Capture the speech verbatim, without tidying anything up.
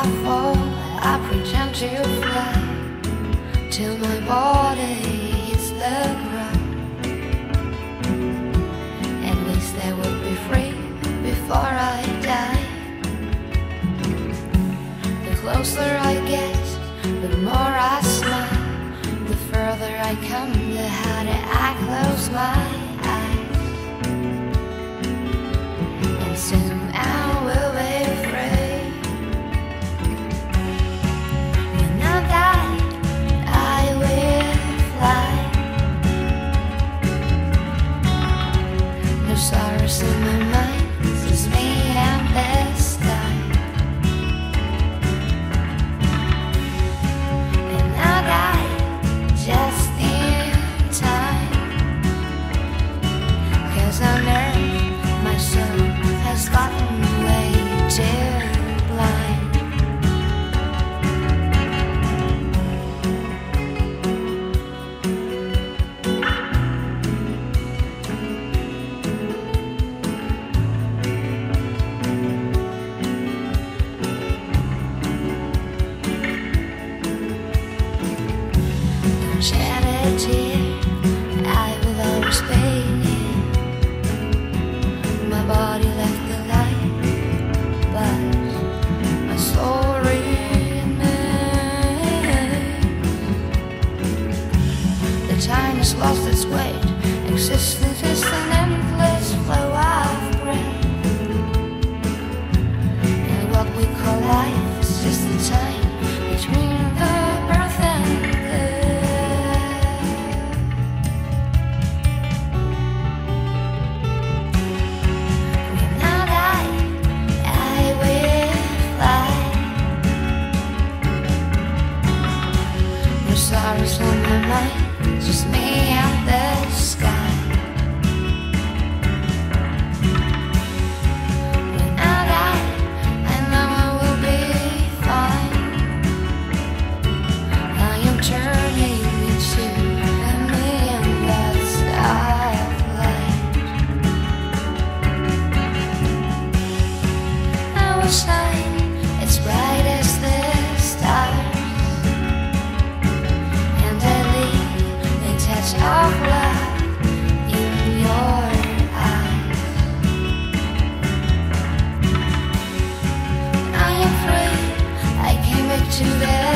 I fall, I pretend to fly till my body hits the ground. At least I will be free before I die. The closer I get, the more I smile. The further I come, the harder I close my eyes. And soon I will be free. When I die, I will fly. No sorrows in my mind, just me and the sky. And I die just in time, 'cause on earth my soul has gotten way too blind. Don't shed a tear, I will always be near. My body left the light, but my soul remains. The time has lost its weight. Existence is an endless flow of breath. And what we call life is just the time between the birth and death. When I die, I will fly. No sorrows on my mind, just me and the sky. When I die, I know I will be fine. I am turning into a million lots of light. I will shine as bright as the stars, and I leave a touch of love in your eyes. I am free, I came back to the